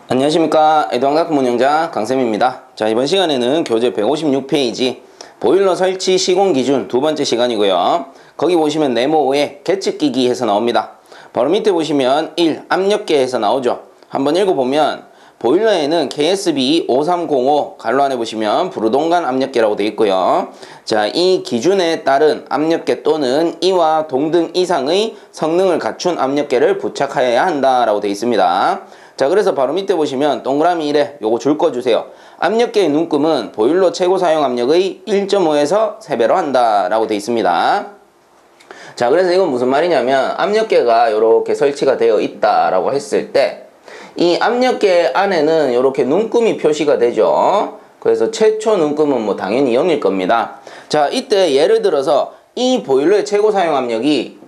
안녕하십니까. 애동학문 운영자 강쌤입니다. 자, 이번 시간에는 교재 156페이지 보일러 설치 시공 기준 두 번째 시간이고요. 거기 보시면 네모 5에 계측기기 해서 나옵니다. 바로 밑에 보시면 1. 압력계 해서 나오죠. 한번 읽어보면 보일러에는 KSB 5305 괄호 안에 보시면 부르동간 압력계라고 되어 있고요. 자, 이 기준에 따른 압력계 또는 이와 동등 이상의 성능을 갖춘 압력계를 부착하여야 한다라고 되어 있습니다. 자, 그래서 바로 밑에 보시면 동그라미 1에 요거 줄 거 주세요. 압력계의 눈금은 보일러 최고 사용 압력의 1.5에서 3배로 한다 라고 되어 있습니다. 자, 그래서 이건 무슨 말이냐면 압력계가 이렇게 설치가 되어 있다 라고 했을 때 이 압력계 안에는 이렇게 눈금이 표시가 되죠. 그래서 최초 눈금은 뭐 당연히 0일 겁니다. 자, 이때 예를 들어서 이 보일러의 최고 사용 압력이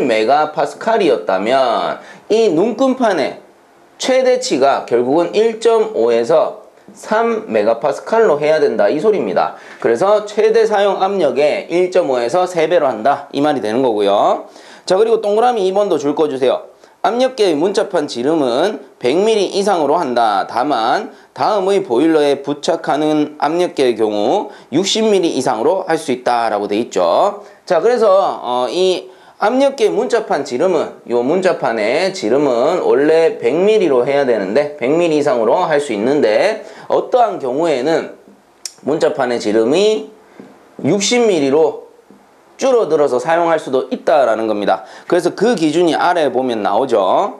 1MPa였다면 이 눈금판에 최대치가 결국은 1.5에서 3MPa로 해야 된다 이 소리입니다. 그래서 최대 사용 압력의 1.5에서 3배로 한다 이 말이 되는 거고요. 자, 그리고 동그라미 2번도 줄 거 주세요. 압력계의 문자판 지름은 100mm 이상으로 한다. 다만 다음의 보일러에 부착하는 압력계의 경우 60mm 이상으로 할 수 있다 라고 돼 있죠. 자, 그래서 이 압력계 문자판 지름은 요 문자판의 지름은 원래 100mm로 해야 되는데 100mm 이상으로 할 수 있는데 어떠한 경우에는 문자판의 지름이 60mm로 줄어들어서 사용할 수도 있다라는 겁니다. 그래서 그 기준이 아래에 보면 나오죠.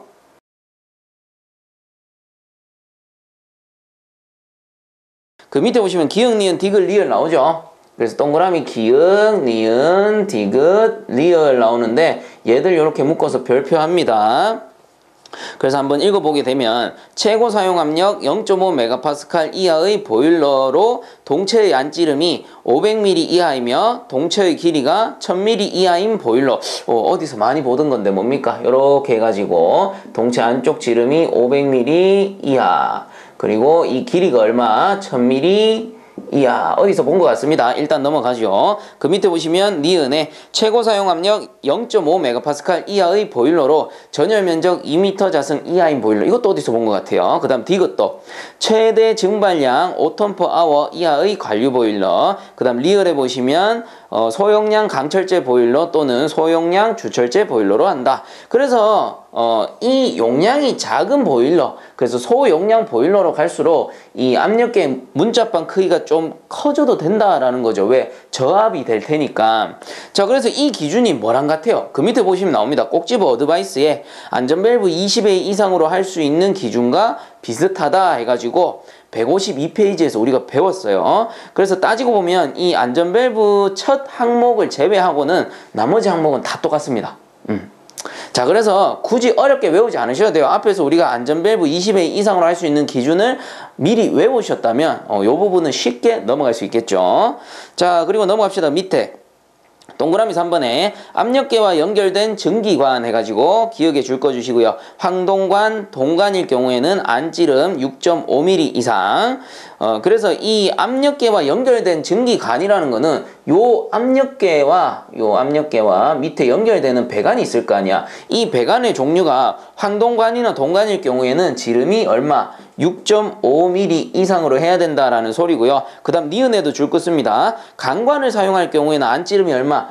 그 밑에 보시면 기역, 니은, 디귿, 리을 나오죠. 그래서 동그라미 기역, 니은, 디귿, 리을 나오는데 얘들 이렇게 묶어서 별표합니다. 그래서 한번 읽어보게 되면 최고 사용 압력 0.5MPa 이하의 보일러로 동체의 안지름이 500mm 이하이며 동체의 길이가 1000mm 이하인 보일러. 어디서 많이 보던 건데 뭡니까? 이렇게 해가지고 동체 안쪽 지름이 500mm 이하, 그리고 이 길이가 얼마? 1000mm 이야, 어디서 본 것 같습니다. 일단 넘어가죠. 그 밑에 보시면 니은에 최고 사용 압력 0.5MPa 이하의 보일러로 전열 면적 2m 자승 이하인 보일러. 이것도 어디서 본 것 같아요. 그 다음 디귿도 최대 증발량 5톤/아워 이하의 관류 보일러. 그 다음 리을에 보시면 소용량 강철제 보일러 또는 소용량 주철제 보일러로 한다. 그래서 이 용량이 작은 보일러, 그래서 소용량 보일러로 갈수록 이 압력계 문자판 크기가 좀 커져도 된다라는 거죠. 왜? 저압이 될 테니까. 자, 그래서 이 기준이 뭐랑 같아요? 그 밑에 보시면 나옵니다. 꼭 집어 어드바이스에 안전밸브 20A 이상으로 할 수 있는 기준과 비슷하다 해가지고 152페이지에서 우리가 배웠어요. 그래서 따지고 보면 이 안전밸브 첫 항목을 제외하고는 나머지 항목은 다 똑같습니다. 자, 그래서 굳이 어렵게 외우지 않으셔도 돼요. 앞에서 우리가 안전밸브 20A 이상으로 할 수 있는 기준을 미리 외우셨다면 이 부분은 쉽게 넘어갈 수 있겠죠. 자, 그리고 넘어갑시다. 밑에 동그라미 3번에 압력계와 연결된 증기관 해가지고 기억에 줄 거 주시고요. 황동관, 동관일 경우에는 안지름 6.5mm 이상. 그래서 이 압력계와 연결된 증기관이라는 거는 요 압력계와 밑에 연결되는 배관이 있을 거 아니야. 이 배관의 종류가 황동관이나 동관일 경우에는 지름이 얼마? 6.5mm 이상으로 해야 된다라는 소리고요. 그 다음 니은에도 줄 거 씁니다. 강관을 사용할 경우에는 안지름이 얼마?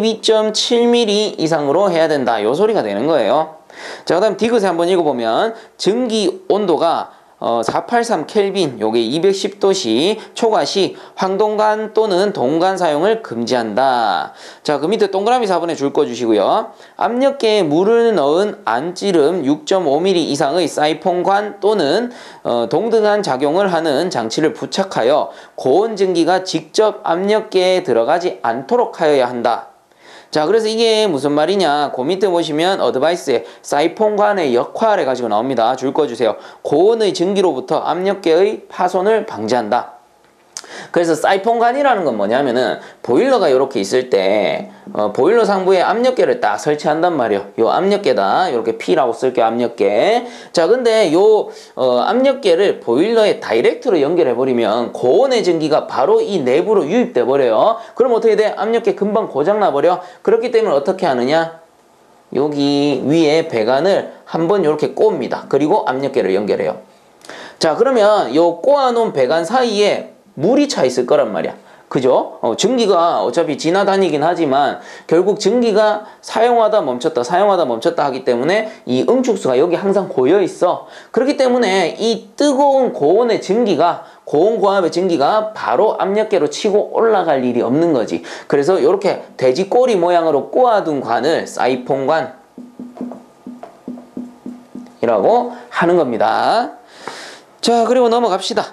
12.7mm 이상으로 해야 된다. 요 소리가 되는 거예요. 자, 그 다음 디귿에 한번 읽어보면 증기 온도가 483 켈빈, 요게 210도씨 초과 시 황동관 또는 동관 사용을 금지한다. 자, 그 밑에 동그라미 4번에 줄 거 주시고요. 압력계에 물을 넣은 안지름 6.5mm 이상의 사이폰관 또는 동등한 작용을 하는 장치를 부착하여 고온 증기가 직접 압력계에 들어가지 않도록 하여야 한다. 자, 그래서 이게 무슨 말이냐, 그 밑에 보시면 어드바이스에 사이폰관의 역할 해가지고 나옵니다. 줄 거 주세요. 고온의 증기로부터 압력계의 파손을 방지한다. 그래서 사이폰관이라는 건 뭐냐면은 보일러가 이렇게 있을 때 보일러 상부에 압력계를 딱 설치한단 말이에요. 요 압력계다. 이렇게 P라고 쓸게요. 압력계. 자, 근데 요 압력계를 보일러에 다이렉트로 연결해 버리면 고온의 증기가 바로 이 내부로 유입돼 버려요. 그럼 어떻게 돼? 압력계 금방 고장 나 버려. 그렇기 때문에 어떻게 하느냐? 여기 위에 배관을 한번 이렇게 꼽습니다. 그리고 압력계를 연결해요. 자, 그러면 요 꼬아놓은 배관 사이에 물이 차 있을 거란 말이야. 그죠? 증기가 어차피 지나다니긴 하지만 결국 증기가 사용하다 멈췄다 하기 때문에 이 응축수가 여기 항상 고여 있어. 그렇기 때문에 이 뜨거운 고온의 증기가 고온고압의 증기가 바로 압력계로 치고 올라갈 일이 없는 거지. 그래서 이렇게 돼지 꼬리 모양으로 꼬아둔 관을 사이폰관 이라고 하는 겁니다. 자, 그리고 넘어갑시다.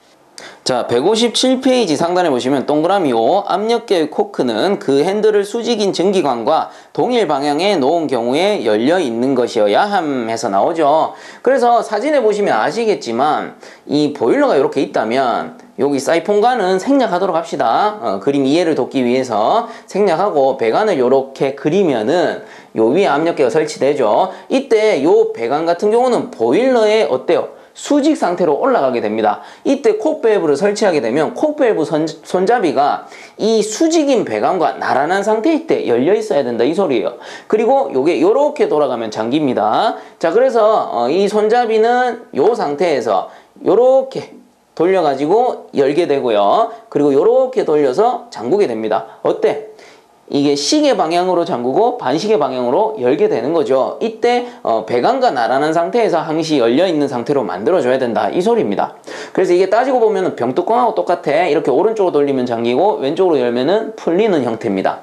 자, 157페이지 상단에 보시면 동그라미 요 압력계의 코크는 그 핸들을 수직인 증기관과 동일 방향에 놓은 경우에 열려 있는 것이어야 함에서 나오죠. 그래서 사진에 보시면 아시겠지만 이 보일러가 이렇게 있다면 여기 사이폰관은 생략하도록 합시다. 그림 이해를 돕기 위해서 생략하고 배관을 이렇게 그리면은 요 위에 압력계가 설치되죠. 이때 요 배관 같은 경우는 보일러에 어때요? 수직 상태로 올라가게 됩니다. 이때 콕밸브를 설치하게 되면 콕밸브 손잡이가 이 수직인 배관과 나란한 상태일 때 열려 있어야 된다 이 소리예요. 그리고 요게 요렇게 돌아가면 잠깁니다. 자, 그래서 이 손잡이는 요 상태에서 요렇게 돌려가지고 열게 되고요. 그리고 요렇게 돌려서 잠그게 됩니다. 어때? 이게 시계 방향으로 잠그고 반시계 방향으로 열게 되는 거죠. 이때 배관과 나란한 상태에서 항시 열려있는 상태로 만들어줘야 된다 이 소리입니다. 그래서 이게 따지고 보면 병뚜껑하고 똑같아. 이렇게 오른쪽으로 돌리면 잠기고 왼쪽으로 열면은 풀리는 형태입니다.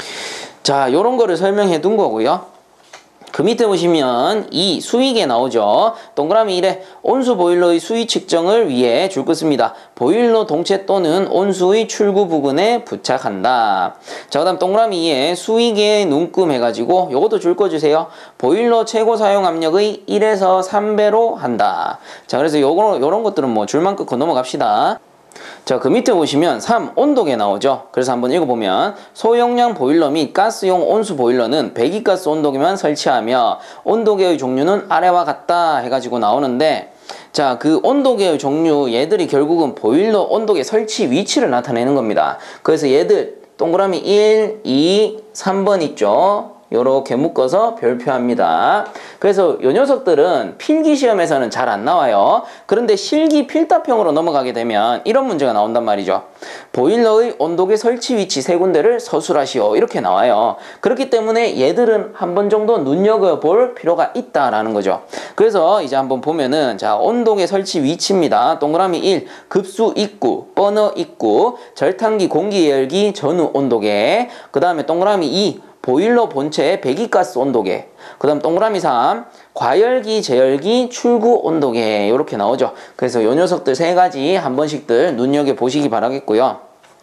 자, 요런 거를 설명해 둔 거고요. 그 밑에 보시면 이 수위계 나오죠. 동그라미 1에 온수 보일러의 수위 측정을 위해 줄 것입니다. 보일러 동체 또는 온수의 출구 부근에 부착한다. 자, 그 다음 동그라미 2에 수위계 눈금 해가지고 요것도 줄 거 주세요. 보일러 최고 사용 압력의 1에서 3배로 한다. 자, 그래서 요런 것들은 뭐 줄만 끊고 넘어갑시다. 자, 그 밑에 보시면 3. 온도계 나오죠. 그래서 한번 읽어보면 소용량 보일러 및 가스용 온수 보일러는 배기가스 온도계만 설치하며 온도계의 종류는 아래와 같다 해가지고 나오는데, 자, 그 온도계의 종류 얘들이 결국은 보일러 온도계 설치 위치를 나타내는 겁니다. 그래서 얘들 동그라미 1, 2, 3번 있죠. 요렇게 묶어서 별표합니다. 그래서 요 녀석들은 필기시험에서는 잘 안 나와요. 그런데 실기 필답형으로 넘어가게 되면 이런 문제가 나온단 말이죠. 보일러의 온도계 설치 위치 세 군데를 서술하시오. 이렇게 나와요. 그렇기 때문에 얘들은 한 번 정도 눈여겨볼 필요가 있다라는 거죠. 그래서 이제 한번 보면은, 자, 온도계 설치 위치입니다. 동그라미 1, 급수 입구, 버너 입구, 절탄기 공기 열기 전후 온도계. 그 다음에 동그라미 2, 보일러 본체의 배기가스 온도계. 그 다음 동그라미 3, 과열기, 제열기, 출구 온도계. 이렇게 나오죠. 그래서 요 녀석들 세 가지 한 번씩들 눈여겨보시기 바라겠고요.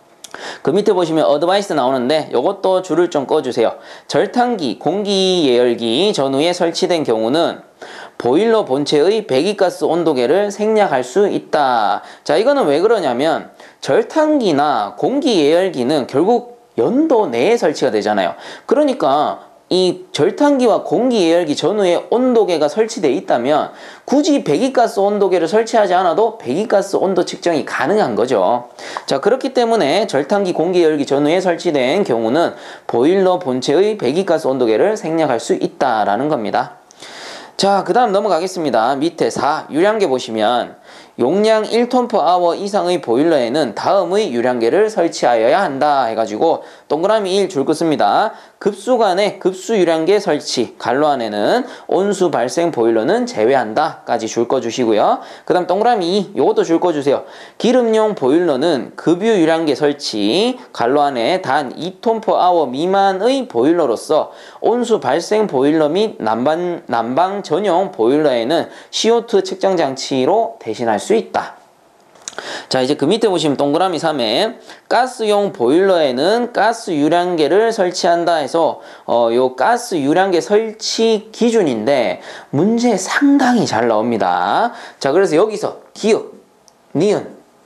그 밑에 보시면 어드바이스 나오는데 요것도 줄을 좀 꺼주세요. 절탄기, 공기 예열기 전후에 설치된 경우는 보일러 본체의 배기가스 온도계를 생략할 수 있다. 자, 이거는 왜 그러냐면 절탄기나 공기 예열기는 결국 연도 내에 설치가 되잖아요. 그러니까 이 절탄기와 공기 예열기 전후에 온도계가 설치되어 있다면 굳이 배기가스 온도계를 설치하지 않아도 배기가스 온도 측정이 가능한 거죠. 자, 그렇기 때문에 절탄기 공기 예열기 전후에 설치된 경우는 보일러 본체의 배기가스 온도계를 생략할 수 있다라는 겁니다. 자, 그 다음 넘어가겠습니다. 밑에 4, 유량계 보시면 용량 1톤/아워 이상의 보일러에는 다음의 유량계를 설치하여야 한다 해가지고 동그라미 1 줄 것입니다. 급수관에 급수 유량계 설치, 갈로 안에는 온수 발생 보일러는 제외한다 까지 줄 거 주시고요. 그 다음 동그라미 2, 요것도 줄 거 주세요. 기름용 보일러는 급유 유량계 설치, 갈로 안에 단 2톤/아워 미만의 보일러로서 온수 발생 보일러 및 난방 전용 보일러에는 CO2 측정 장치로 대신할 수 있다. 자, 이제 그 밑에 보시면 동그라미 3에 가스용 보일러에는 가스 유량계를 설치한다 해서 요 가스 유량계 설치 기준인데 문제 상당히 잘 나옵니다. 자, 그래서 여기서 기역, 니은,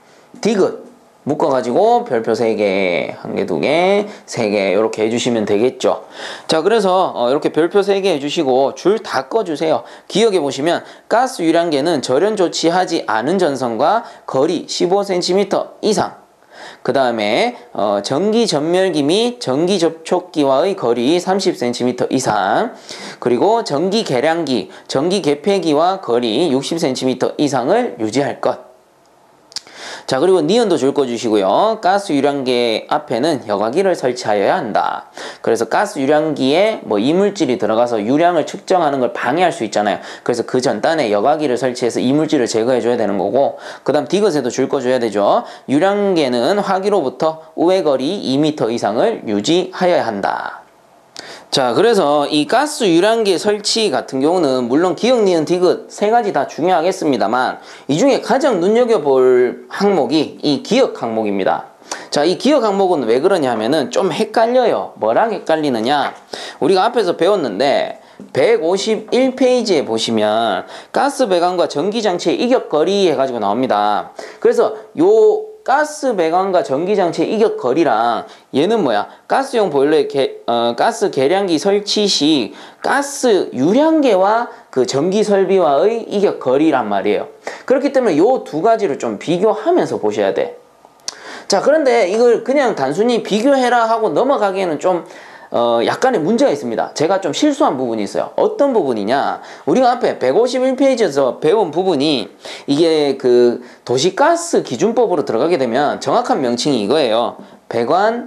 디귿 묶어가지고 별표 3개, 1개, 2개, 3개 이렇게 해주시면 되겠죠. 자, 그래서 이렇게 별표 3개 해주시고 줄 다 꺼주세요. 기억해 보시면 가스 유량계는 절연 조치하지 않은 전선과 거리 15cm 이상, 그 다음에 전기 전멸기 및 전기 접촉기와의 거리 30cm 이상, 그리고 전기 계량기, 전기 개폐기와 거리 60cm 이상을 유지할 것. 자, 그리고 니은도 줄 거 주시고요. 가스 유량계 앞에는 여과기를 설치하여야 한다. 그래서 가스 유량기에 뭐 이물질이 들어가서 유량을 측정하는 걸 방해할 수 있잖아요. 그래서 그 전단에 여과기를 설치해서 이물질을 제거해 줘야 되는 거고, 그 다음 디귿에도 줄 거 줘야 되죠. 유량계는 화기로부터 우회거리 2m 이상을 유지하여야 한다. 자, 그래서 이 가스 유량계 설치 같은 경우는 물론 기역, 니은, 디귿 세 가지 다 중요하겠습니다만, 이 중에 가장 눈여겨볼 항목이 이 기역 항목입니다. 자, 이 기역 항목은 왜 그러냐 하면은 좀 헷갈려요. 뭐랑 헷갈리느냐, 우리가 앞에서 배웠는데 151페이지에 보시면 가스 배관과 전기장치의 이격거리 해가지고 나옵니다. 그래서 요 가스 배관과 전기장치의 이격거리랑 얘는 뭐야? 가스용 보일러의 가스 계량기 설치 시 가스 유량계와 그 전기 설비와의 이격거리란 말이에요. 그렇기 때문에 요 두 가지를 좀 비교하면서 보셔야 돼. 자, 그런데 이걸 그냥 단순히 비교해라 하고 넘어가기에는 좀 약간의 문제가 있습니다. 제가 좀 실수한 부분이 있어요. 어떤 부분이냐, 우리가 앞에 151페이지에서 배운 부분이 이게 그 도시가스 기준법으로 들어가게 되면 정확한 명칭이 이거예요. 배관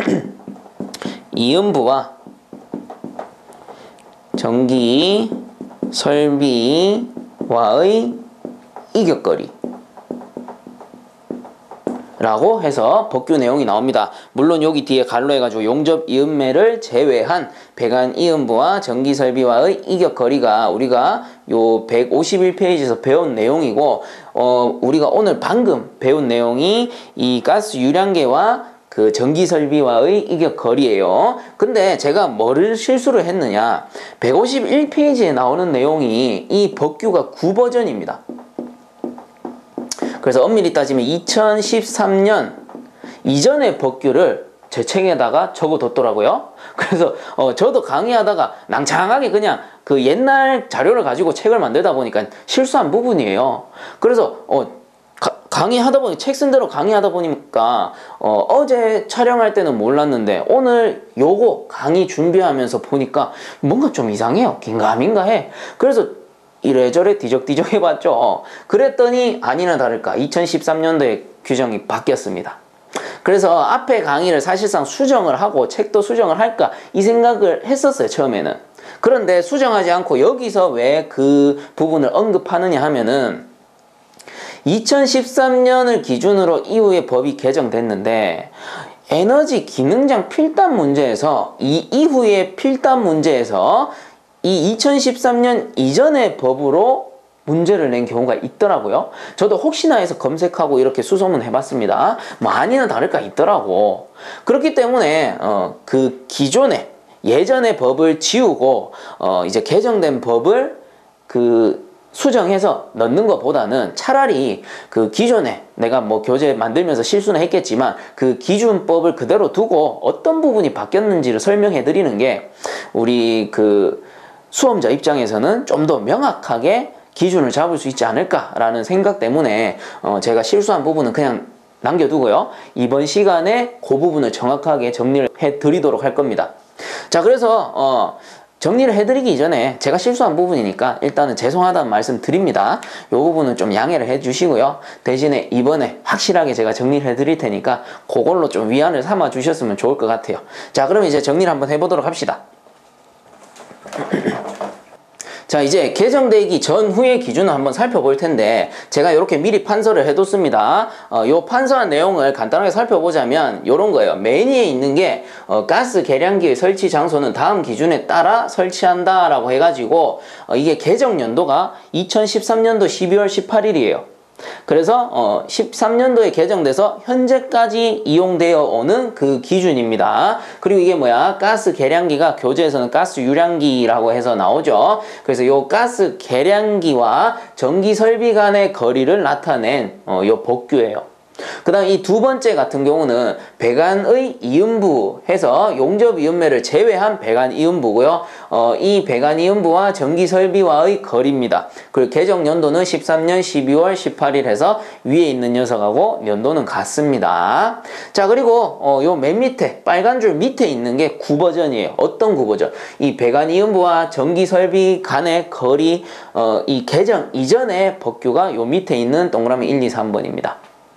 이음부와 전기 설비와의 이격거리 라고 해서 법규 내용이 나옵니다. 물론 여기 뒤에 갈로 해가지고 용접 이음매를 제외한 배관 이음부와 전기 설비와의 이격거리가 우리가 요 151페이지에서 배운 내용이고, 우리가 오늘 방금 배운 내용이 이 가스 유량계와 그 전기 설비와의 이격거리예요. 근데 제가 뭐를 실수를 했느냐, 151페이지에 나오는 내용이 이 법규가 9버전입니다. 그래서 엄밀히 따지면 2013년 이전의 법규를 제 책에다가 적어뒀더라고요. 그래서 저도 강의하다가 낭창하게 그냥 그 옛날 자료를 가지고 책을 만들다 보니까 실수한 부분이에요. 그래서 강의하다 보니 책 쓴 대로 강의하다 보니까 어제 촬영할 때는 몰랐는데 오늘 요거 강의 준비하면서 보니까 뭔가 좀 이상해요. 긴가민가해. 그래서 이래저래 뒤적뒤적 해봤죠. 그랬더니 아니나 다를까 2013년도에 규정이 바뀌었습니다. 그래서 앞에 강의를 사실상 수정을 하고 책도 수정을 할까 이 생각을 했었어요, 처음에는. 그런데 수정하지 않고 여기서 왜 그 부분을 언급하느냐 하면은 2013년을 기준으로 이후에 법이 개정됐는데 에너지 기능장 필담 문제에서 이 이후의 필담 문제에서 이 2013년 이전의 법으로 문제를 낸 경우가 있더라고요. 저도 혹시나 해서 검색하고 이렇게 수소문 해봤습니다. 뭐 아니나 다를까 있더라고. 그렇기 때문에 그 기존의 예전의 법을 지우고 이제 개정된 법을 그 수정해서 넣는 것보다는 차라리 그 기존에 내가 뭐 교재 만들면서 실수는 했겠지만 그 기준법을 그대로 두고 어떤 부분이 바뀌었는지를 설명해 드리는 게 우리 그 수험자 입장에서는 좀 더 명확하게 기준을 잡을 수 있지 않을까라는 생각 때문에 제가 실수한 부분은 그냥 남겨두고요. 이번 시간에 그 부분을 정확하게 정리를 해드리도록 할 겁니다. 자, 그래서 정리를 해드리기 이전에 제가 실수한 부분이니까 일단은 죄송하다는 말씀 드립니다. 이 부분은 좀 양해를 해주시고요. 대신에 이번에 확실하게 제가 정리를 해드릴 테니까 그걸로 좀 위안을 삼아 주셨으면 좋을 것 같아요. 자, 그럼 이제 정리를 한번 해보도록 합시다. 자, 이제 개정되기 전후의 기준을 한번 살펴볼 텐데 제가 이렇게 미리 판서를 해뒀습니다. 요 판서한 내용을 간단하게 살펴보자면 요런 거예요. 매니에 있는 게 가스 계량기의 설치 장소는 다음 기준에 따라 설치한다 라고 해가지고 이게 개정 연도가 2013년도 12월 18일이에요. 그래서 13년도에 개정돼서 현재까지 이용되어 오는 그 기준입니다. 그리고 이게 뭐야? 가스 계량기가 교재에서는 가스 유량기라고 해서 나오죠. 그래서 요 가스 계량기와 전기 설비 간의 거리를 나타낸 요 법규예요. 그 다음 이 두 번째 같은 경우는 배관의 이음부 해서 용접 이음매를 제외한 배관 이음부고요. 이 배관 이음부와 전기 설비와의 거리입니다. 그리고 개정 연도는 13년 12월 18일 해서 위에 있는 녀석하고 연도는 같습니다. 자, 그리고 요 맨 밑에 빨간 줄 밑에 있는 게 구버전이에요. 어떤 구버전? 이 배관 이음부와 전기 설비 간의 거리 이 개정 이전의 법규가 요 밑에 있는 동그라미 1, 2, 3번입니다.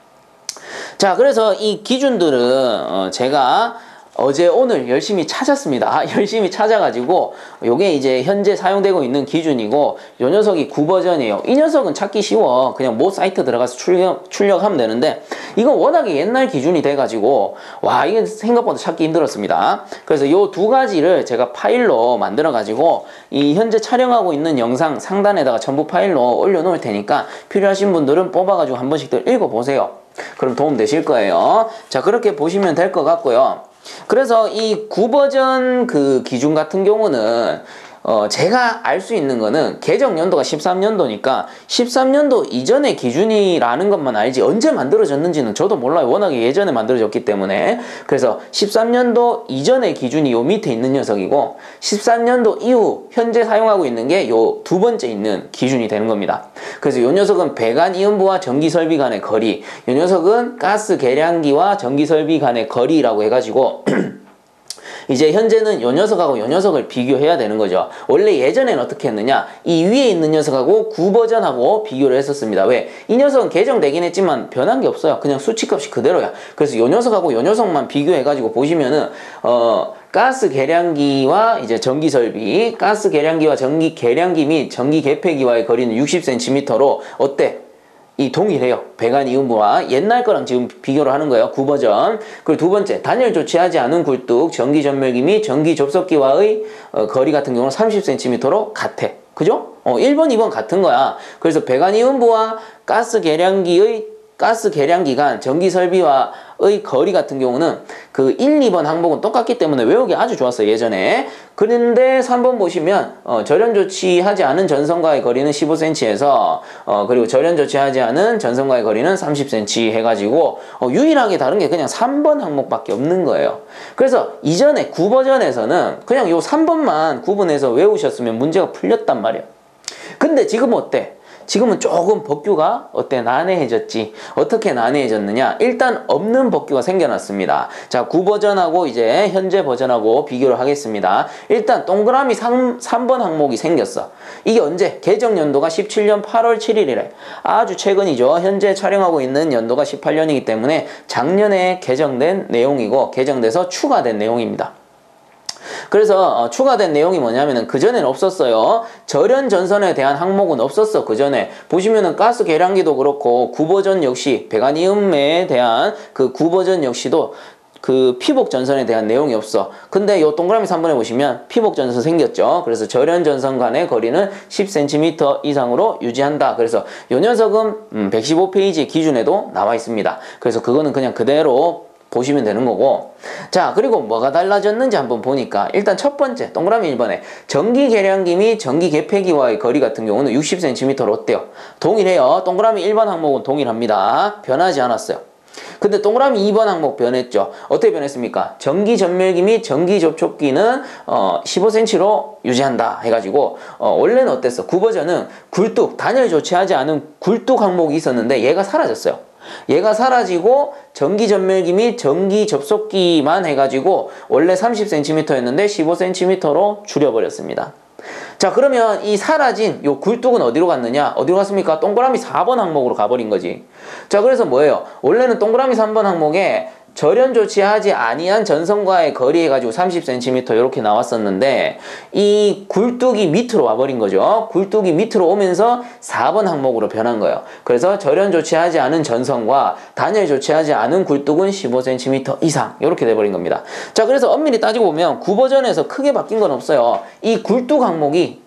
자, 그래서 이 기준들은 제가 어제 오늘 열심히 찾았습니다. 열심히 찾아가지고 요게 이제 현재 사용되고 있는 기준이고 요 녀석이 구버전이에요. 이 녀석은 찾기 쉬워. 그냥 모 사이트 들어가서 출력하면 되는데 이건 워낙에 옛날 기준이 돼가지고 와, 이게 생각보다 찾기 힘들었습니다. 그래서 요 두 가지를 제가 파일로 만들어가지고 이 현재 촬영하고 있는 영상 상단에다가 전부 파일로 올려놓을 테니까 필요하신 분들은 뽑아가지고 한 번씩들 읽어보세요. 그럼 도움 되실 거예요. 자, 그렇게 보시면 될 것 같고요. 그래서 이 구버전 그 기준 같은 경우는 제가 알 수 있는 거는 개정 연도가 13년도니까 13년도 이전의 기준이라는 것만 알지 언제 만들어졌는지는 저도 몰라요. 워낙에 예전에 만들어졌기 때문에. 그래서 13년도 이전의 기준이 요 밑에 있는 녀석이고 13년도 이후 현재 사용하고 있는 게 요 두 번째 있는 기준이 되는 겁니다. 그래서 요 녀석은 배관 이음부와 전기 설비 간의 거리, 요 녀석은 가스 계량기와 전기 설비 간의 거리라고 해가지고 이제 현재는 요 녀석하고 요 녀석을 비교해야 되는 거죠. 원래 예전에는 어떻게 했느냐, 이 위에 있는 녀석하고 구버전하고 비교를 했었습니다. 왜? 이 녀석은 개정되긴 했지만 변한 게 없어요. 그냥 수치값이 그대로야. 그래서 요 녀석하고 요 녀석만 비교해가지고 보시면은 가스 계량기와 이제 전기 설비, 가스 계량기와 전기 계량기 및 전기 개폐기와의 거리는 60cm로 어때? 이 동일해요. 배관 이음부와 옛날 거랑 지금 비교를 하는 거예요. 구버전. 그리고 두 번째, 단열 조치하지 않은 굴뚝, 전기 전멸기 및 전기 접속기와의 거리 같은 경우는 30cm로 같아. 그죠? 1번, 2번 같은 거야. 그래서 배관 이음부와 가스 계량기 간 전기 설비와의 거리 같은 경우는 그 1, 2번 항목은 똑같기 때문에 외우기 아주 좋았어요. 예전에. 그런데 3번 보시면 절연 조치하지 않은 전선과의 거리는 15cm에서 그리고 절연 조치하지 않은 전선과의 거리는 30cm 해가지고 유일하게 다른 게 그냥 3번 항목밖에 없는 거예요. 그래서 이전에 9버전에서는 그냥 요 3번만 구분해서 외우셨으면 문제가 풀렸단 말이에요. 근데 지금은 어때? 지금은 조금 법규가 어때? 난해해졌지. 어떻게 난해해졌느냐? 일단 없는 법규가 생겨났습니다. 자, 9버전하고 이제 현재 버전하고 비교를 하겠습니다. 일단 동그라미 3번 항목이 생겼어. 이게 언제? 개정 연도가 17년 8월 7일이래. 아주 최근이죠. 현재 촬영하고 있는 연도가 18년이기 때문에 작년에 개정된 내용이고 개정돼서 추가된 내용입니다. 그래서 추가된 내용이 뭐냐면은 그전에는 없었어요. 절연 전선에 대한 항목은 없었어. 그전에 보시면은 가스 계량기도 그렇고 구버전 역시 배관 이음매에 대한 그 구버전 역시도 그 피복 전선에 대한 내용이 없어. 근데 요 동그라미 3번에 보시면 피복 전선 생겼죠. 그래서 절연 전선 간의 거리는 10cm 이상으로 유지한다. 그래서 요 녀석은 115페이지 기준에도 나와 있습니다. 그래서 그거는 그냥 그대로 보시면 되는 거고. 자, 그리고 뭐가 달라졌는지 한번 보니까 일단 첫 번째 동그라미 1번에 전기 계량기 및 전기 개폐기와의 거리 같은 경우는 60cm로 어때요? 동일해요. 동그라미 1번 항목은 동일합니다. 변하지 않았어요. 근데 동그라미 2번 항목 변했죠. 어떻게 변했습니까? 전기 전멸기 및 전기 접촉기는 15cm로 유지한다 해가지고 원래는 어땠어? 9버전은 굴뚝, 단열 조치하지 않은 굴뚝 항목이 있었는데 얘가 사라졌어요. 얘가 사라지고 전기 전멸기 및 전기 접속기만 해가지고 원래 30cm였는데 15cm로 줄여버렸습니다. 자, 그러면 이 사라진 요 굴뚝은 어디로 갔느냐? 어디로 갔습니까? 동그라미 4번 항목으로 가버린 거지. 자, 그래서 뭐예요? 원래는 동그라미 3번 항목에 절연 조치하지 아니한 전선과의 거리 해가지고 30cm 이렇게 나왔었는데 이 굴뚝이 밑으로 와버린 거죠. 굴뚝이 밑으로 오면서 4번 항목으로 변한 거예요. 그래서 절연 조치하지 않은 전선과 단열 조치하지 않은 굴뚝은 15cm 이상 이렇게 돼버린 겁니다. 자, 그래서 엄밀히 따지고 보면 9버전에서 크게 바뀐 건 없어요. 이 굴뚝 항목이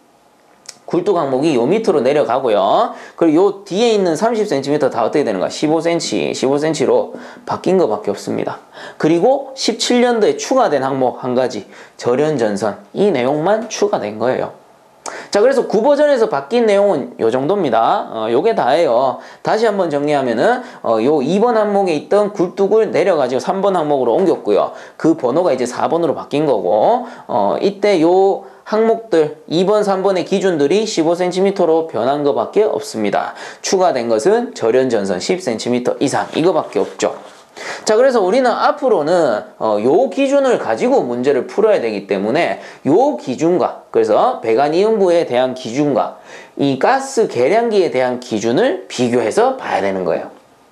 요 밑으로 내려가고요. 그리고 요 뒤에 있는 30cm 다 어떻게 되는가? 15cm로 바뀐 것밖에 없습니다. 그리고 17년도에 추가된 항목 한 가지, 절연전선. 이 내용만 추가된 거예요. 자, 자, 그래서 9버전에서 바뀐 내용은 요 정도입니다. 요게 다예요. 다시 한번 정리하면은 요 2번 항목에 있던 굴뚝을 내려가지고 3번 항목으로 옮겼고요. 그 번호가 이제 4번으로 바뀐 거고 이때 요 항목들 2번, 3번의 기준들이 15cm로 변한 것밖에 없습니다. 추가된 것은 절연전선 10cm 이상 이거밖에 없죠. 자, 그래서 우리는 앞으로는 요 기준을 가지고 문제를 풀어야 되기 때문에 요 기준과, 그래서 배관이음부에 대한 기준과 이 가스 계량기에 대한 기준을 비교해서 봐야 되는 거예요.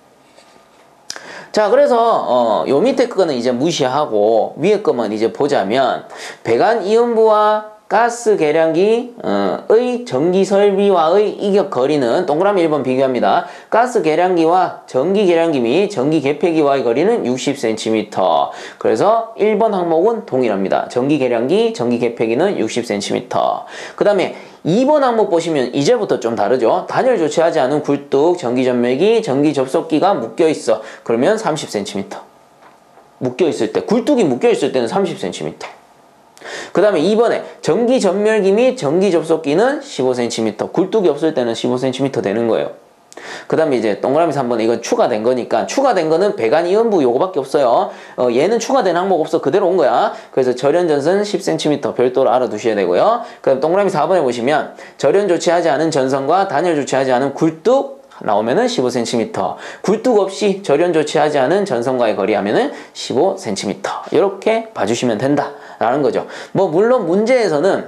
자, 그래서 요 밑에 거는 이제 무시하고 위에 거만 이제 보자면 배관이음부와 가스 계량기의 전기 설비와의 이격 거리는 동그라미 1번 비교합니다. 가스 계량기와 전기 계량기 및 전기 개폐기와의 거리는 60cm. 그래서 1번 항목은 동일합니다. 전기 계량기, 전기 개폐기는 60cm. 그 다음에 2번 항목 보시면 이제부터 좀 다르죠. 단열 조치하지 않은 굴뚝, 전기 전멸기, 전기 접속기가 묶여있어. 그러면 30cm. 묶여있을 때, 굴뚝이 묶여있을 때는 30cm. 그 다음에 2번에 전기 전멸기 및 전기 접속기는 15cm, 굴뚝이 없을 때는 15cm 되는 거예요. 그 다음에 이제 동그라미 3번에 이건 추가된 거니까, 추가된 거는 배관이음부 요거밖에 없어요. 얘는 추가된 항목 없어. 그대로 온 거야. 그래서 절연전선 10cm 별도로 알아두셔야 되고요. 그 다음 동그라미 4번에 보시면 절연 조치하지 않은 전선과 단열 조치하지 않은 굴뚝 나오면은 15cm, 굴뚝 없이 절연 조치하지 않은 전선과의 거리 하면은 15cm. 이렇게 봐주시면 된다라는 거죠. 뭐 물론 문제에서는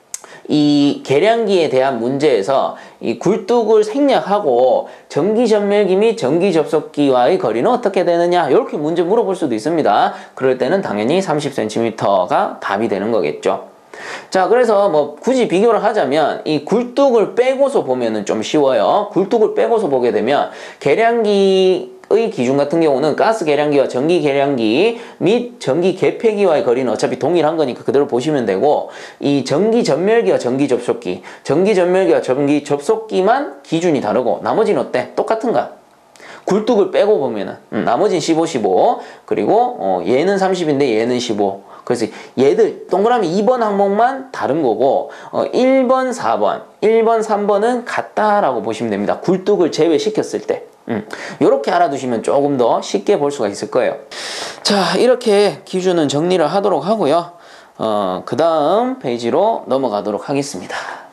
이 계량기에 대한 문제에서 이 굴뚝을 생략하고 전기 전멸기 및 전기 접속기와의 거리는 어떻게 되느냐 이렇게 문제 물어볼 수도 있습니다. 그럴 때는 당연히 30cm가 답이 되는 거겠죠. 자, 그래서 뭐 굳이 비교를 하자면 이 굴뚝을 빼고서 보면은 좀 쉬워요. 굴뚝을 빼고서 보게 되면 계량기의 기준 같은 경우는 가스 계량기와 전기 계량기 및 전기 개폐기와의 거리는 어차피 동일한 거니까 그대로 보시면 되고, 이 전기 전멸기와 전기 접속기, 전기 전멸기와 전기 접속기만 기준이 다르고 나머지는 어때? 똑같은가? 굴뚝을 빼고 보면은 나머지는 15, 15 그리고 얘는 30인데 얘는 15. 그래서 얘들 동그라미 2번 항목만 다른 거고 1번, 4번, 1번, 3번은 같다라고 보시면 됩니다. 굴뚝을 제외시켰을 때. 이렇게 알아두시면 조금 더 쉽게 볼 수가 있을 거예요. 자, 이렇게 기준은 정리를 하도록 하고요. 그 다음 페이지로 넘어가도록 하겠습니다.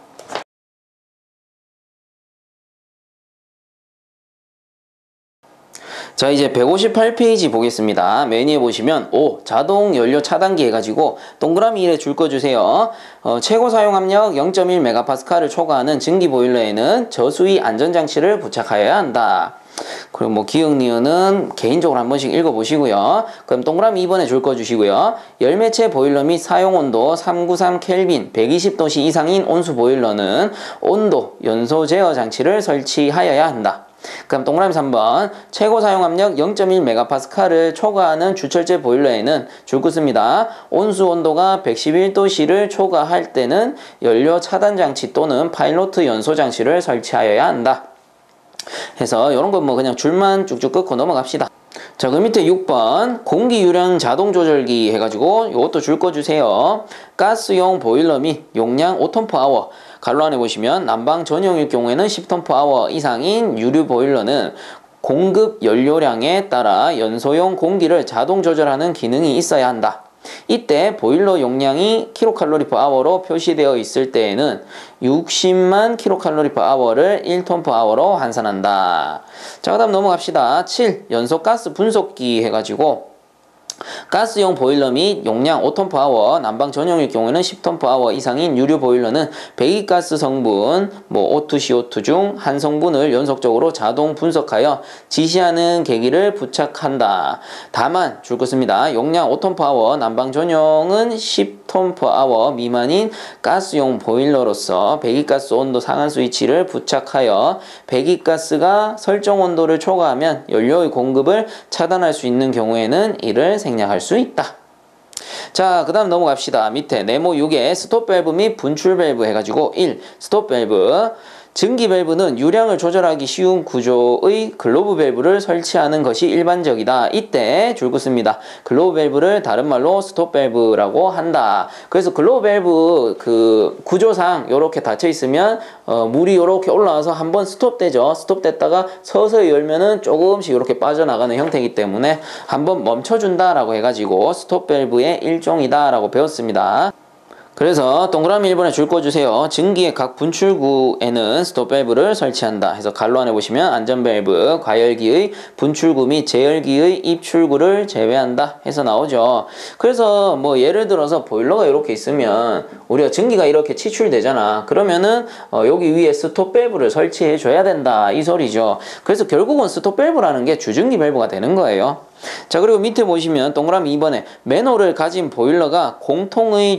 자, 이제 158페이지 보겠습니다. 메뉴에 보시면 5. 자동 연료 차단기 해가지고 동그라미 1에 줄 거 주세요. 최고 사용 압력 0.1MPa를 초과하는 증기 보일러에는 저수위 안전장치를 부착하여야 한다. 그리고 뭐 기억 니은은 개인적으로 한 번씩 읽어보시고요. 그럼 동그라미 2번에 줄 거 주시고요. 열매체 보일러 및 사용온도 393켈빈 120도씨 이상인 온수 보일러는 온도 연소 제어 장치를 설치하여야 한다. 그럼 동그라미 3번 최고 사용 압력 0.1MPa를 초과하는 주철제 보일러에는 줄거 씁니다. 온수 온도가 111도씨를 초과할 때는 연료 차단 장치 또는 파일로트 연소 장치를 설치하여야 한다. 해서 이런 건 뭐 그냥 줄만 쭉쭉 끊고 넘어갑시다. 자, 그 밑에 6번 공기 유량 자동 조절기 해가지고 이것도 줄 거 주세요. 가스용 보일러 및 용량 5톤/아워 가로 안에 보시면 난방 전용일 경우에는 10톤/아워 이상인 유류 보일러는 공급 연료량에 따라 연소용 공기를 자동 조절하는 기능이 있어야 한다. 이때 보일러 용량이 kcal/h로 표시되어 있을 때에는 60만 kcal/h를 1톤/h로 환산한다. 자, 그 다음 넘어갑시다. 7. 연소가스 분속기 해가지고 가스용 보일러 및 용량 5톤/아워 난방 전용일 경우에는 10톤/아워 이상인 유류 보일러는 배기가스 성분 O2, CO2 중 한 성분을 연속적으로 자동 분석하여 지시하는 계기를 부착한다. 다만 줄 거 씁니다. 용량 5톤/아워 난방 전용은 10톤/아워 미만인 가스용 보일러로서 배기가스 온도 상한 스위치를 부착하여 배기가스가 설정 온도를 초과하면 연료의 공급을 차단할 수 있는 경우에는 이를 생략할 수 있다. 자, 그 다음 넘어갑시다. 밑에 네모 6에 스톱 밸브 및 분출 밸브 해가지고 1. 스톱 밸브 증기 밸브는 유량을 조절하기 쉬운 구조의 글로브 밸브를 설치하는 것이 일반적이다. 이때 줄긋 씁니다. 글로브 밸브를 다른 말로 스톱 밸브라고 한다. 그래서 글로브 밸브 그 구조상 이렇게 닫혀 있으면 물이 이렇게 올라와서 한번 스톱되죠. 스톱됐다가 서서히 열면은 조금씩 이렇게 빠져나가는 형태이기 때문에 한번 멈춰준다라고 해가지고 스톱 밸브의 일종이다라고 배웠습니다. 그래서 동그라미 1번에 줄 거 주세요. 증기의 각 분출구에는 스톱 밸브를 설치한다. 해서 갈로 안에 보시면 안전 밸브, 과열기의 분출구 및 제열기의 입출구를 제외한다 해서 나오죠. 그래서 뭐 예를 들어서 보일러가 이렇게 있으면 우리가 증기가 이렇게 치출되잖아. 그러면은 여기 위에 스톱 밸브를 설치해 줘야 된다 이 소리죠. 그래서 결국은 스톱 밸브라는 게 주증기 밸브가 되는 거예요. 자, 그리고 밑에 보시면 동그라미 2번에 맨홀을 가진 보일러가 공통의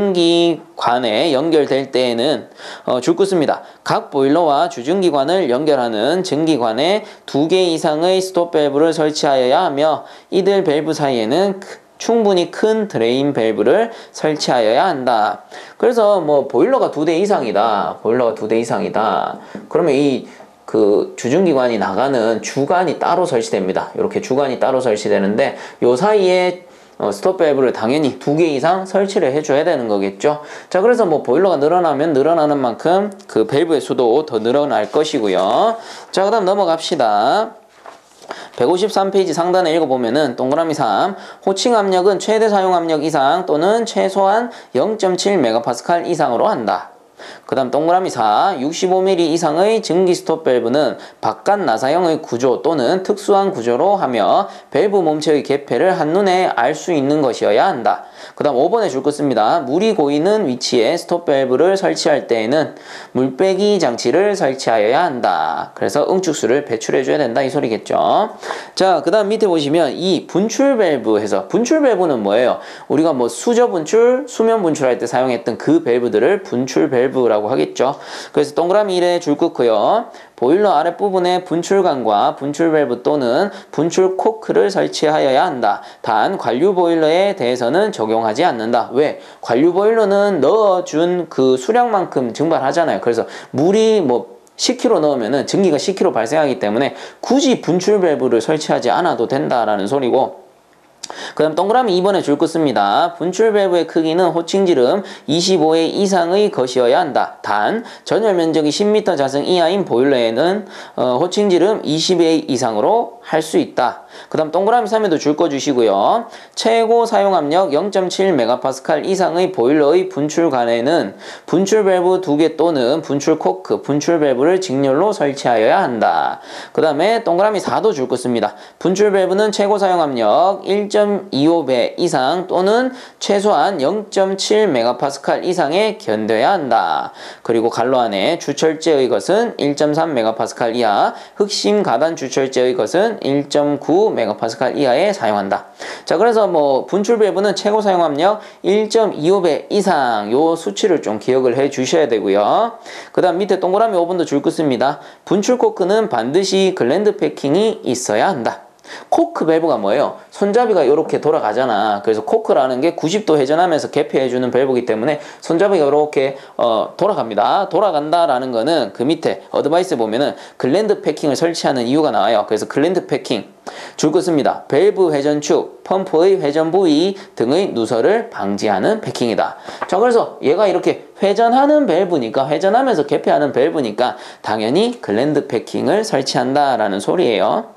주증기관에 연결될 때에는 줄긋 씁니다. 각 보일러와 주증기관을 연결하는 증기관에 2개 이상의 스톱 밸브를 설치하여야 하며 이들 밸브 사이에는 충분히 큰 드레인 밸브를 설치하여야 한다. 그래서 뭐 보일러가 2대 이상이다. 보일러가 2대 이상이다. 그러면 이 그 주증기관이 나가는 주관이 따로 설치됩니다. 이렇게 주관이 따로 설치되는데 요 사이에 스톱 밸브를 당연히 2개 이상 설치를 해줘야 되는 거겠죠. 자, 그래서 뭐 보일러가 늘어나면 늘어나는 만큼 그 밸브의 수도 더 늘어날 것이고요. 자, 그 다음 넘어갑시다. 153페이지 상단에 읽어보면은 동그라미 3 호칭 압력은 최대 사용 압력 이상 또는 최소한 0.7MPa 이상으로 한다. 그 다음 동그라미 4 65mm 이상의 증기 스톱 밸브는 바깥 나사형의 구조 또는 특수한 구조로 하며 밸브 몸체의 개폐를 한눈에 알 수 있는 것이어야 한다. 그 다음 5번에 줄 것 씁니다. 물이 고이는 위치에 스톱 밸브를 설치할 때에는 물빼기 장치를 설치하여야 한다. 그래서 응축수를 배출해 줘야 된다 이 소리겠죠. 자, 그 다음 밑에 보시면 이 분출 밸브 해서 분출 밸브는 뭐예요? 우리가 뭐 수저 분출, 수면 분출할 때 사용했던 그 밸브들을 분출 밸브라고 하겠죠. 그래서 동그라미 1에 줄 긋고요. 보일러 아랫부분에 분출관과 분출 밸브 또는 분출 코크를 설치하여야 한다. 단 관류 보일러에 대해서는 적용하지 않는다. 왜? 관류 보일러는 넣어준 그 수량만큼 증발하잖아요. 그래서 물이 뭐 10kg 넣으면은 증기가 10kg 발생하기 때문에 굳이 분출 밸브를 설치하지 않아도 된다라는 소리고, 그 다음 동그라미 2번에 줄 것 씁니다. 분출 밸브의 크기는 호칭지름 25회 이상의 것이어야 한다. 단 전열 면적이 10m 자승 이하인 보일러에는 호칭지름 20회 이상으로 할 수 있다. 그 다음 동그라미 3에도 줄 거 주시고요. 최고 사용압력 0.7MPa 이상의 보일러의 분출관에는 분출 밸브 2개 또는 분출 코크, 분출 밸브를 직렬로 설치하여야 한다. 그 다음에 동그라미 4도 줄 거 씁니다. 분출 밸브는 최고 사용압력 1.25배 이상 또는 최소한 0.7MPa 이상에 견뎌야 한다. 그리고 갈로 안에 주철제의 것은 1.3MPa 이하, 흑심 가단 주철제의 것은 1.9MPa 이하에 사용한다. 자, 그래서 뭐 분출 밸브는 최고 사용압력 1.25배 이상 요 수치를 좀 기억을 해 주셔야 되고요. 그 다음 밑에 동그라미 5번도 줄 것입니다. 분출 코크는 반드시 글랜드 패킹이 있어야 한다. 코크 밸브가 뭐예요? 손잡이가 이렇게 돌아가잖아. 그래서 코크라는 게 90도 회전하면서 개폐해주는 밸브이기 때문에 손잡이가 이렇게 돌아갑니다. 돌아간다라는 거는 그 밑에 어드바이스에 보면은 글랜드 패킹을 설치하는 이유가 나와요. 그래서 글랜드 패킹 줄 것 씁니다. 밸브 회전축, 펌프의 회전 부위 등의 누설을 방지하는 패킹이다. 자, 그래서 얘가 이렇게 회전하는 밸브니까, 회전하면서 개폐하는 밸브니까 당연히 글랜드 패킹을 설치한다라는 소리예요.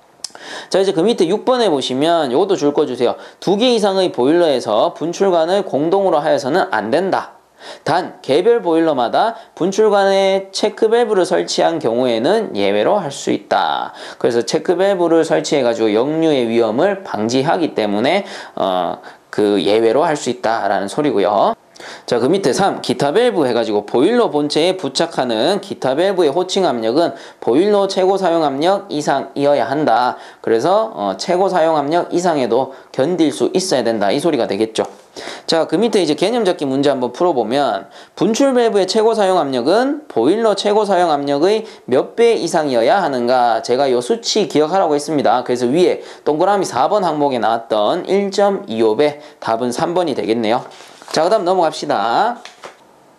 자, 이제 그 밑에 6번에 보시면 요것도 줄 거 주세요. 2개 이상의 보일러에서 분출관을 공동으로 하여서는 안 된다. 단 개별 보일러마다 분출관에 체크 밸브를 설치한 경우에는 예외로 할 수 있다. 그래서 체크 밸브를 설치해 가지고 역류의 위험을 방지하기 때문에 그 예외로 할 수 있다라는 소리고요. 자, 그 밑에 3 기타 밸브 해가지고 보일러 본체에 부착하는 기타 밸브의 호칭 압력은 보일러 최고 사용 압력 이상이어야 한다. 그래서 최고 사용 압력 이상에도 견딜 수 있어야 된다 이 소리가 되겠죠. 자, 그 밑에 이제 개념 잡기 문제 한번 풀어보면 분출 밸브의 최고 사용 압력은 보일러 최고 사용 압력의 몇 배 이상이어야 하는가, 제가 요 수치 기억하라고 했습니다. 그래서 위에 동그라미 4번 항목에 나왔던 1.25배, 답은 3번이 되겠네요. 자, 그 다음 넘어갑시다.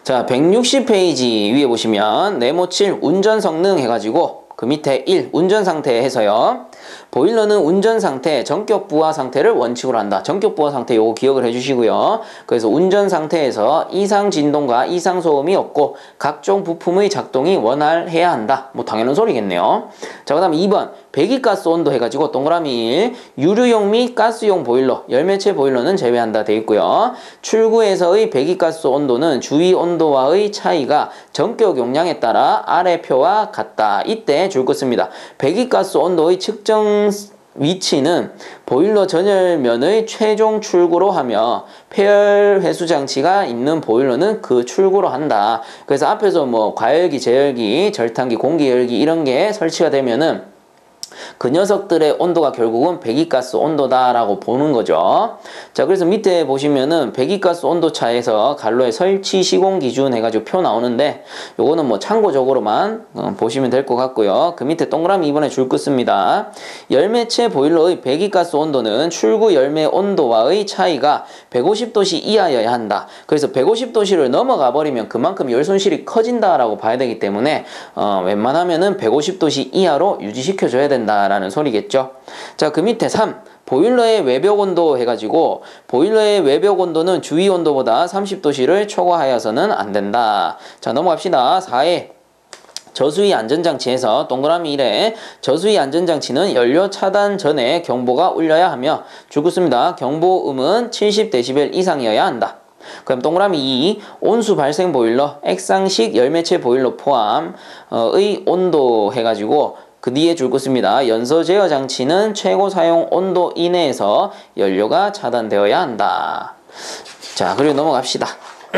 자, 160페이지 위에 보시면 네모 7 운전 성능 해가지고 그 밑에 1 운전 상태 해서요. 보일러는 운전 상태, 전격 부하 상태를 원칙으로 한다. 전격 부하 상태 요거 기억을 해주시고요. 그래서 운전 상태에서 이상 진동과 이상 소음이 없고 각종 부품의 작동이 원활해야 한다. 뭐 당연한 소리겠네요. 자, 그 다음 2번 배기가스 온도 해가지고 동그라미 1 유류용 및 가스용 보일러, 열매체 보일러는 제외한다 돼 있고요. 출구에서의 배기가스 온도는 주위 온도와의 차이가 전격 용량에 따라 아래 표와 같다. 이때 줄 거 씁니다. 배기가스 온도의 측정 위치는 보일러 전열면의 최종 출구로 하며 폐열 회수 장치가 있는 보일러는 그 출구로 한다. 그래서 앞에서 뭐 과열기, 제열기, 절탄기, 공기열기 이런 게 설치가 되면은 그 녀석들의 온도가 결국은 배기가스 온도다라고 보는 거죠. 자, 그래서 밑에 보시면은 배기가스 온도차에서 갈로의 설치 시공 기준 해가지고 표 나오는데 요거는 뭐 참고적으로만 보시면 될 것 같고요. 그 밑에 동그라미 이번에 줄 거 씁니다. 열매체 보일러의 배기가스 온도는 출구 열매 온도와의 차이가 150도씨 이하여야 한다. 그래서 150도씨를 넘어가 버리면 그만큼 열 손실이 커진다라고 봐야 되기 때문에 웬만하면은 150도씨 이하로 유지시켜줘야 된다. 라는 소리겠죠. 자, 그 밑에 3 보일러의 외벽 온도 해가지고 보일러의 외벽 온도는 주위 온도보다 30도씨를 초과하여서는 안 된다. 자, 넘어갑시다. 4에 저수위 안전장치에서 동그라미 1에 저수위 안전장치는 연료 차단 전에 경보가 울려야 하며 줄거 씁니다. 경보음은 70dB 이상이어야 한다. 그럼 동그라미 2 온수 발생 보일러 액상식 열매체 보일러 포함의 온도 해가지고 그 뒤에 줄 거 씁니다. 연소 제어 장치는 최고 사용 온도 이내에서 연료가 차단되어야 한다. 자, 그리고 넘어갑시다.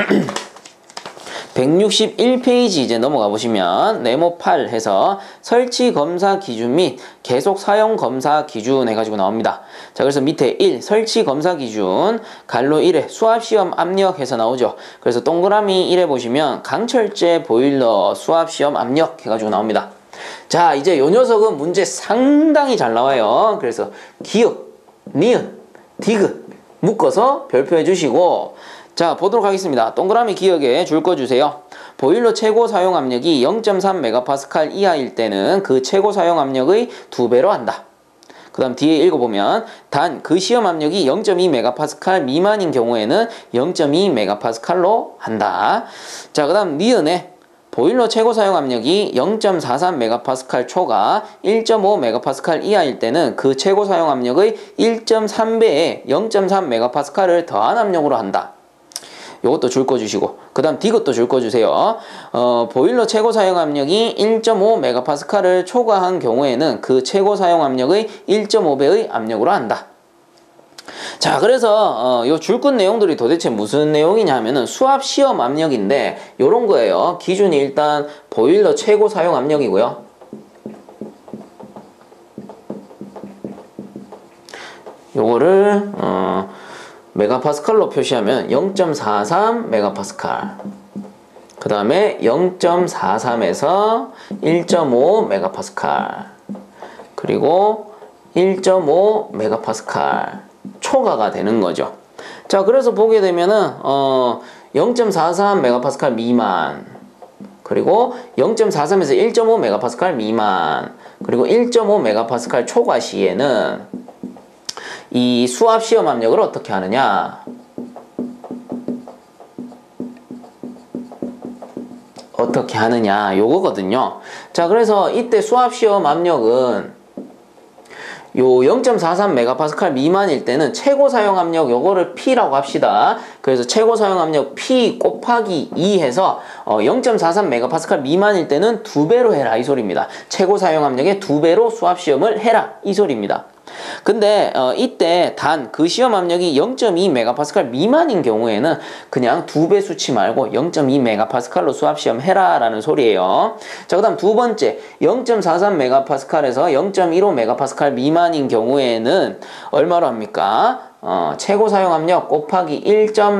161페이지 이제 넘어가 보시면 네모 8 해서 설치 검사 기준 및 계속 사용 검사 기준 해가지고 나옵니다. 자, 그래서 밑에 1 설치 검사 기준 갈로 1에 수압시험 압력 해서 나오죠. 그래서 동그라미 1에 보시면 강철제 보일러 수압시험 압력 해가지고 나옵니다. 자, 이제 요 녀석은 문제 상당히 잘 나와요. 그래서 기역, 니은, 디귿 묶어서 별표해 주시고 자, 보도록 하겠습니다. 동그라미 기역에 줄 거 주세요. 보일러 최고 사용 압력이 0.3MPa 이하일 때는 그 최고 사용 압력의 2배로 한다. 그 다음 뒤에 읽어보면 단 그 시험 압력이 0.2MPa 미만인 경우에는 0.2MPa로 한다. 자, 그 다음 니은에 보일러 최고 사용 압력이 0.43MPa 초가 1.5MPa 이하일 때는 그 최고 사용 압력의 1.3배에 0.3MPa를 더한 압력으로 한다. 요것도 줄 거 주시고 그 다음 디귿도 줄 거 주세요. 보일러 최고 사용 압력이 1.5MPa를 초과한 경우에는 그 최고 사용 압력의 1.5배의 압력으로 한다. 자, 그래서 요 줄근 내용들이 도대체 무슨 내용이냐 하면은 수압 시험 압력인데 요런 거예요. 기준이 일단 보일러 최고 사용 압력이고요. 요거를 메가파스칼로 표시하면 0.43MPa 그 다음에 0.43에서 1.5MPa 그리고 1.5MPa 초과가 되는 거죠. 자, 그래서 보게 되면은 0.43MPa 미만 그리고 0.43에서 1.5MPa 미만 그리고 1.5MPa 초과 시에는 이 수압 시험 압력을 어떻게 하느냐? 어떻게 하느냐? 요거거든요. 자, 그래서 이때 수압 시험 압력은 요 0.43MPa 미만일 때는 최고 사용 압력 요거를 P라고 합시다. 그래서 최고 사용 압력 P 곱하기 2 해서 0.43MPa 미만일 때는 2배로 해라 이 소리입니다. 최고 사용 압력의 2배로 수압 시험을 해라 이 소리입니다. 근데 이때 단 그 시험 압력이 0.2MPa 미만인 경우에는 그냥 2배 수치 말고 0.2MPa로 수압 시험 해라 라는 소리예요. 자, 그 다음 두 번째 0.43MPa에서 0.15MPa 미만인 경우에는 얼마로 합니까? 최고 사용 압력 곱하기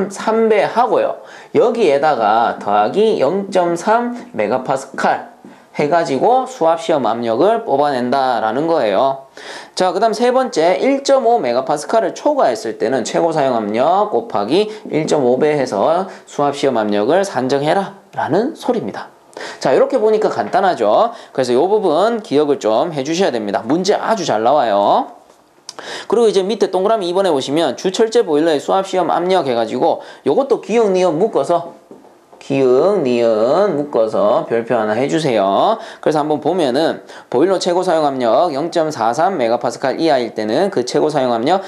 1.3배 하고요. 여기에다가 더하기 0.3MPa 해가지고 수압시험 압력을 뽑아낸다라는 거예요. 자, 그 다음 세 번째 1.5MPa를 초과했을 때는 최고 사용압력 곱하기 1.5배 해서 수압시험 압력을 산정해라 라는 소리입니다. 자, 이렇게 보니까 간단하죠. 그래서 이 부분 기억을 좀 해주셔야 됩니다. 문제 아주 잘 나와요. 그리고 이제 밑에 동그라미 2번에 보시면 주철제 보일러의 수압시험 압력 해가지고 요것도 기역, 니은 묶어서 기역, 니은 묶어서 별표 하나 해주세요. 그래서 한번 보면은 보일러 최고 사용압력 0.43MPa 이하일 때는 그 최고 사용압력의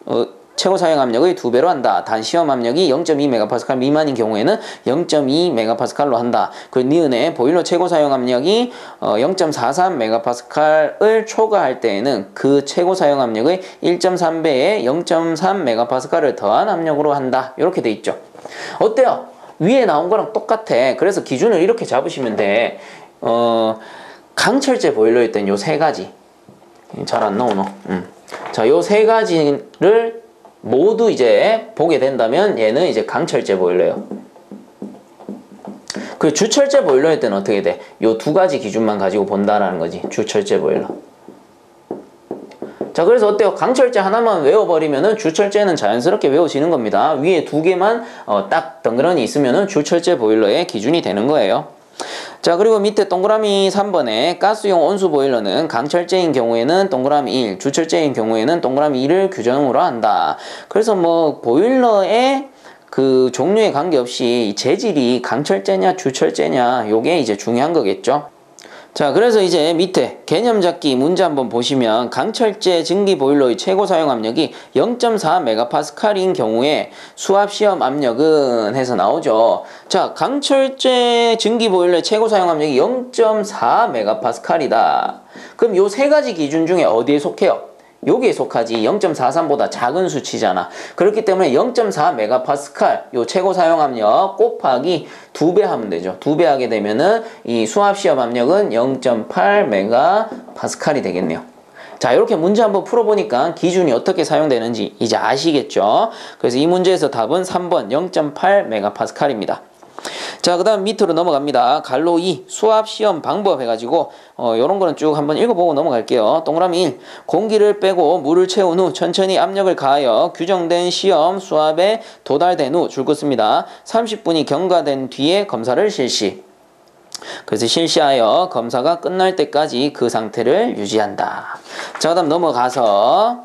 2배로 한다. 단 시험압력이 0.2MPa 미만인 경우에는 0.2MPa로 한다. 그 니은에 보일러 최고 사용압력이 0.43MPa를 초과할 때에는 그 최고 사용압력의 1.3배에 0.3MPa를 더한 압력으로 한다. 이렇게 돼 있죠. 어때요? 위에 나온 거랑 똑같아. 그래서 기준을 이렇게 잡으시면 돼. 강철제 보일러일 땐 요 세 가지. 잘 안 나오노? 자, 요 세 가지를 모두 이제 보게 된다면 얘는 이제 강철제 보일러예요. 그 주철제 보일러일 때는 어떻게 돼? 요 두 가지 기준만 가지고 본다라는 거지. 주철제 보일러. 자, 그래서 어때요? 강철제 하나만 외워버리면은 주철제는 자연스럽게 외워지는 겁니다. 위에 두 개만 딱 덩그러니 있으면은 주철제 보일러의 기준이 되는 거예요. 자, 그리고 밑에 동그라미 3번에 가스용 온수 보일러는 강철제인 경우에는 동그라미 1, 주철제인 경우에는 동그라미 2를 규정으로 한다. 그래서 뭐 보일러의 그 종류에 관계없이 재질이 강철제냐 주철제냐 요게 이제 중요한 거겠죠. 자, 그래서 이제 밑에 개념 잡기 문제 한번 보시면 강철제 증기 보일러의 최고 사용 압력이 0.4MPa인 경우에 수압 시험 압력은 해서 나오죠. 자, 강철제 증기 보일러의 최고 사용 압력이 0.4MPa이다. 그럼 요 세 가지 기준 중에 어디에 속해요? 여기에 속하지. 0.43보다 작은 수치잖아. 그렇기 때문에 0.4MPa 요 최고 사용 압력 곱하기 2배 하면 되죠. 2배 하게 되면은 이 수압 시험 압력은 0.8MPa이 되겠네요. 자, 이렇게 문제 한번 풀어보니까 기준이 어떻게 사용되는지 이제 아시겠죠? 그래서 이 문제에서 답은 3번 0.8MPa입니다. 자, 그 다음 밑으로 넘어갑니다. 갈로 2 수압 시험 방법 해가지고 요런 거는 쭉 한번 읽어보고 넘어갈게요. 동그라미 1 공기를 빼고 물을 채운 후 천천히 압력을 가하여 규정된 시험 수압에 도달된 후 줄 것입니다. 30분이 경과된 뒤에 검사를 실시. 그래서 실시하여 검사가 끝날 때까지 그 상태를 유지한다. 자, 그 다음 넘어가서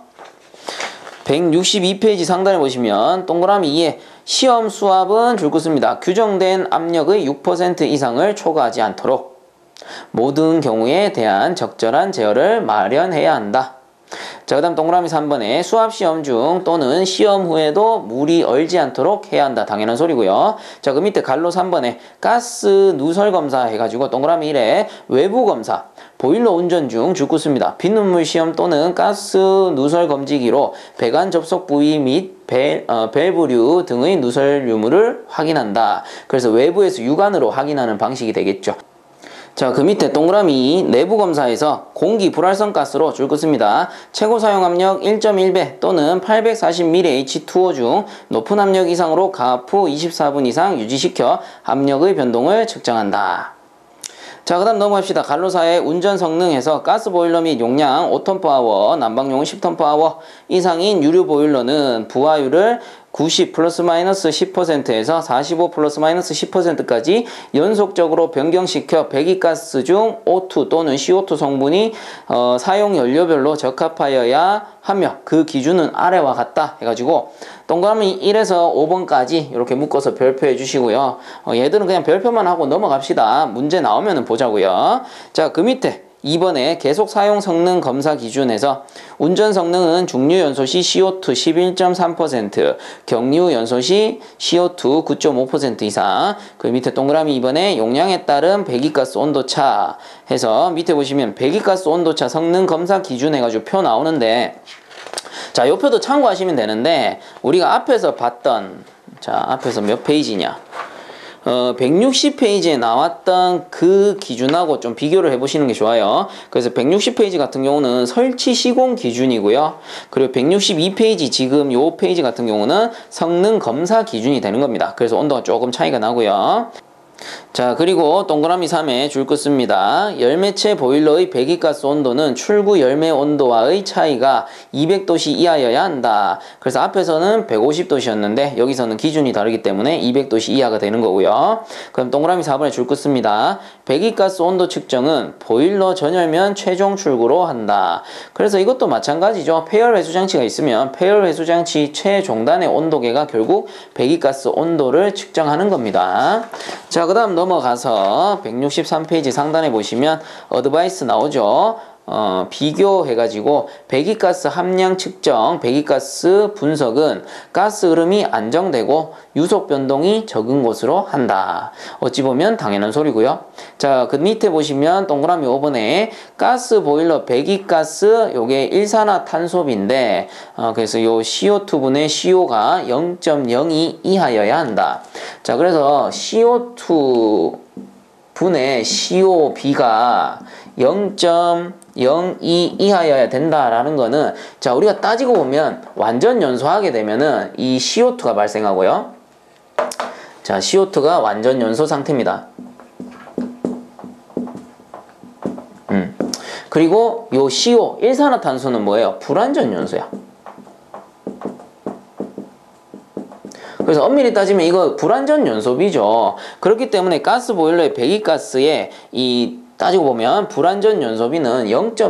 162페이지 상단에 보시면 동그라미 2에 시험 수압은 줄 것입니다. 규정된 압력의 6% 이상을 초과하지 않도록 모든 경우에 대한 적절한 제어를 마련해야 한다. 자, 그 다음 동그라미 3번에 수압 시험 중 또는 시험 후에도 물이 얼지 않도록 해야 한다. 당연한 소리고요. 자, 그 밑에 갈로 3번에 가스 누설 검사 해가지고 동그라미 1에 외부 검사 보일러 운전 중 줄 것입니다. 빗눈물 시험 또는 가스 누설 검지기로 배관 접속 부위 및 밸브류 등의 누설 유무를 확인한다. 그래서 외부에서 육안으로 확인하는 방식이 되겠죠. 자, 그 밑에 동그라미 내부 검사에서 공기 불활성 가스로 줄 것입니다. 최고 사용 압력 1.1배 또는 840ml H2O 중 높은 압력 이상으로 가압 후 24분 이상 유지시켜 압력의 변동을 측정한다. 자, 그 다음 넘어갑시다. 갈로 4의 운전 성능에서 가스 보일러 및 용량 5톤/hr, 난방용 10톤/hr 이상인 유류 보일러는 부하율을 90 플러스 마이너스 10%에서 45 플러스 마이너스 10%까지 연속적으로 변경시켜 배기가스 중 O2 또는 CO2 성분이 사용 연료별로 적합하여야 하며 그 기준은 아래와 같다 해가지고 동그라미 1에서 5번까지 이렇게 묶어서 별표해 주시고요. 얘들은 그냥 별표만 하고 넘어갑시다. 문제 나오면 보자고요. 자, 그 밑에 2번에 계속 사용 성능 검사 기준에서 운전 성능은 중류 연소 시 CO2 11.3%, 경유 연소 시 CO2 9.5% 이상. 그 밑에 동그라미 2번에 용량에 따른 배기가스 온도차 해서 밑에 보시면 배기가스 온도차 성능 검사 기준 해가지고 표 나오는데, 자, 요 표도 참고하시면 되는데 우리가 앞에서 봤던, 자, 앞에서 몇 페이지냐, 160페이지에 나왔던 그 기준하고 좀 비교를 해보시는 게 좋아요. 그래서 160페이지 같은 경우는 설치 시공 기준이고요. 그리고 162페이지 지금 요 페이지 같은 경우는 성능 검사 기준이 되는 겁니다. 그래서 온도가 조금 차이가 나고요. 자, 그리고 동그라미 3에 줄 긋습니다. 열매체 보일러의 배기가스 온도는 출구 열매 온도와의 차이가 200도씨 이하여야 한다. 그래서 앞에서는 150도씨였는데 여기서는 기준이 다르기 때문에 200도씨 이하가 되는 거고요. 그럼 동그라미 4번에 줄 긋습니다. 배기가스 온도 측정은 보일러 전열면 최종 출구로 한다. 그래서 이것도 마찬가지죠. 폐열 회수 장치가 있으면 폐열 회수 장치 최종단의 온도계가 결국 배기가스 온도를 측정하는 겁니다. 자, 그 다음 넘어가서 163페이지 상단에 보시면 어드바이스 나오죠. 비교해가지고 배기가스 함량 측정, 배기가스 분석은 가스 흐름이 안정되고 유속 변동이 적은 곳으로 한다. 어찌 보면 당연한 소리고요. 자, 그 밑에 보시면 동그라미 5번에 가스 보일러 배기가스 요게 일산화탄소비인데 그래서 요 CO2분의 CO가 0.02 이하여야 한다. 자, 그래서 CO2 분의 COB가 0.02 이하여야 된다라는 거는 자, 우리가 따지고 보면 완전 연소하게 되면은 이 CO2가 발생하고요. 자, CO2가 완전 연소 상태입니다. 그리고 요 CO 일산화탄소는 뭐예요? 불완전 연소야. 그래서 엄밀히 따지면 이거 불완전 연소비죠. 그렇기 때문에 가스 보일러의 배기가스에 따지고 보면 불완전 연소비는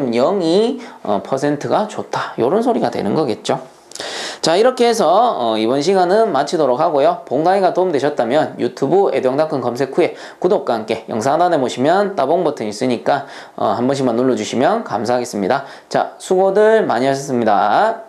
0.02%가 좋다. 이런 소리가 되는 거겠죠. 자, 이렇게 해서 이번 시간은 마치도록 하고요. 본 강의가 도움되셨다면 유튜브 에듀앙닷컴 검색 후에 구독과 함께 영상 하단에 보시면 따봉 버튼 있으니까 한 번씩만 눌러주시면 감사하겠습니다. 자, 수고들 많이 하셨습니다.